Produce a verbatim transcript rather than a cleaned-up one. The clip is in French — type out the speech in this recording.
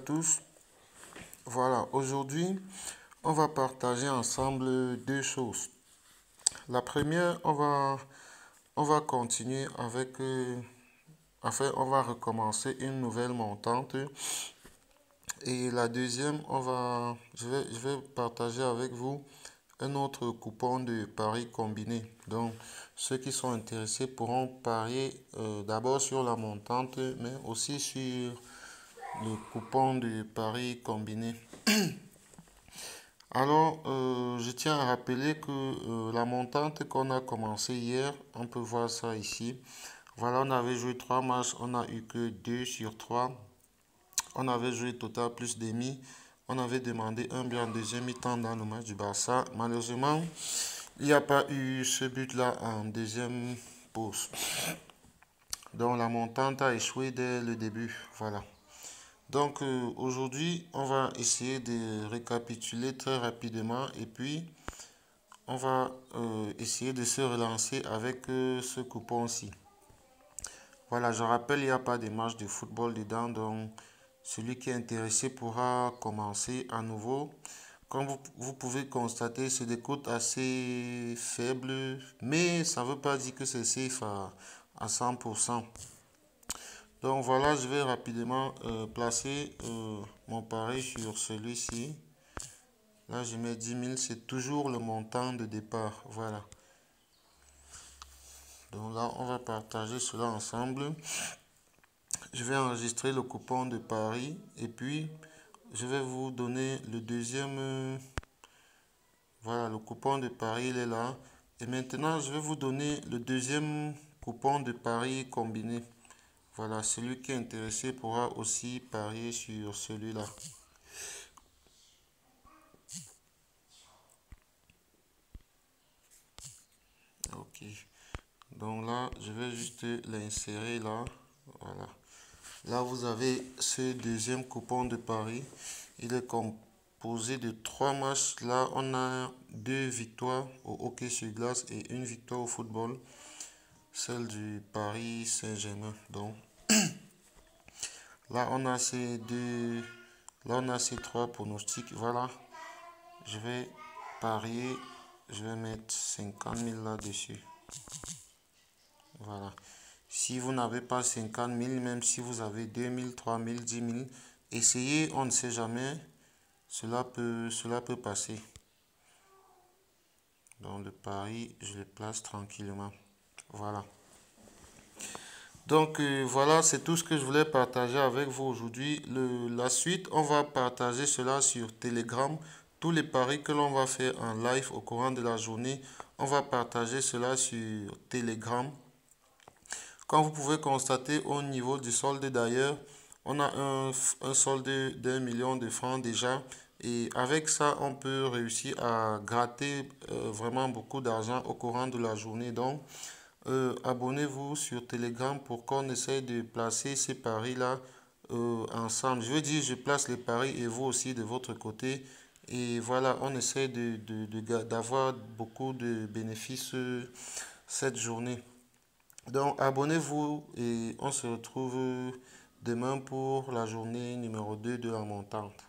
tous. Voilà, aujourd'hui, on va partager ensemble deux choses. La première, on va, on va continuer avec, euh, enfin, on va recommencer une nouvelle montante. Et la deuxième, on va, je vais, je vais partager avec vous un autre coupon de paris combiné. Donc, ceux qui sont intéressés pourront parier euh, d'abord sur la montante, mais aussi sur le coupon de paris combiné. Alors, euh, je tiens à rappeler que euh, la montante qu'on a commencé hier, on peut voir ça ici. Voilà, on avait joué trois matchs, on n'a eu que deux sur trois. On avait joué total plus demi. On avait demandé un but en deuxième mi-temps dans le match du Barça. Malheureusement, il n'y a pas eu ce but-là en deuxième pause. Donc la montante a échoué dès le début. Voilà. Donc euh, aujourd'hui, on va essayer de récapituler très rapidement et puis on va euh, essayer de se relancer avec euh, ce coupon-ci. Voilà, je rappelle, il n'y a pas de match de football dedans, donc celui qui est intéressé pourra commencer à nouveau. Comme vous, vous pouvez constater, c'est des cotes assez faibles, mais ça ne veut pas dire que c'est safe à, à cent pour cent. Donc voilà, je vais rapidement euh, placer euh, mon pari sur celui-ci. Là, je mets dix mille, c'est toujours le montant de départ. Voilà. Donc là, on va partager cela ensemble. Je vais enregistrer le coupon de pari et puis je vais vous donner le deuxième. Euh, voilà, le coupon de pari, il est là. Et maintenant, je vais vous donner le deuxième coupon de pari combiné. Voilà, celui qui est intéressé pourra aussi parier sur celui-là. Ok. Donc là, je vais juste l'insérer là. Voilà. Là, vous avez ce deuxième coupon de pari. Il est composé de trois matchs. Là, on a deux victoires au hockey sur glace et une victoire au football. Celle du Paris Saint-Germain. Donc, là, on a ces deux. Là, on a ces trois pronostics. Voilà. Je vais parier. Je vais mettre cinquante mille là-dessus. Voilà. Si vous n'avez pas cinquante mille, même si vous avez deux mille, trois mille, dix mille, essayez, on ne sait jamais. Cela peut, cela peut passer. Donc le pari, je le place tranquillement. Voilà. Donc euh, voilà, c'est tout ce que je voulais partager avec vous aujourd'hui. La suite, on va partager cela sur Telegram. Tous les paris que l'on va faire en live au courant de la journée, on va partager cela sur Telegram. Comme vous pouvez constater au niveau du solde d'ailleurs, on a un, un solde d'un million de francs déjà. Et avec ça, on peut réussir à gratter euh, vraiment beaucoup d'argent au courant de la journée. Donc, euh, abonnez-vous sur Telegram pour qu'on essaye de placer ces paris-là euh, ensemble. Je veux dire, je place les paris et vous aussi de votre côté. Et voilà, on essaie de, de, de, d'avoir beaucoup de bénéfices euh, cette journée. Donc, abonnez-vous et on se retrouve demain pour la journée numéro deux de la montante.